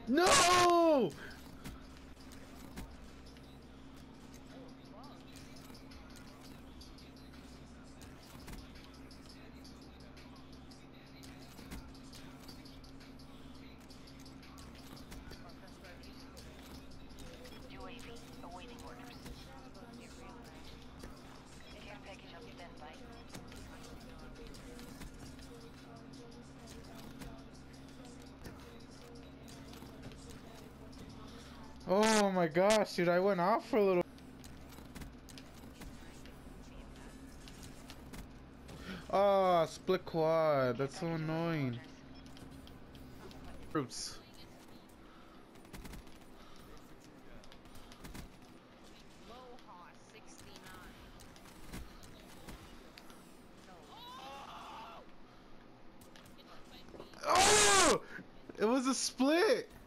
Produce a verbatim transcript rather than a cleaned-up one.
No! U A V awaiting orders. Care package on standby. Oh my gosh, dude, I went off for a little. Oh, split quad. That's so annoying. Groups. Oh! It was a split!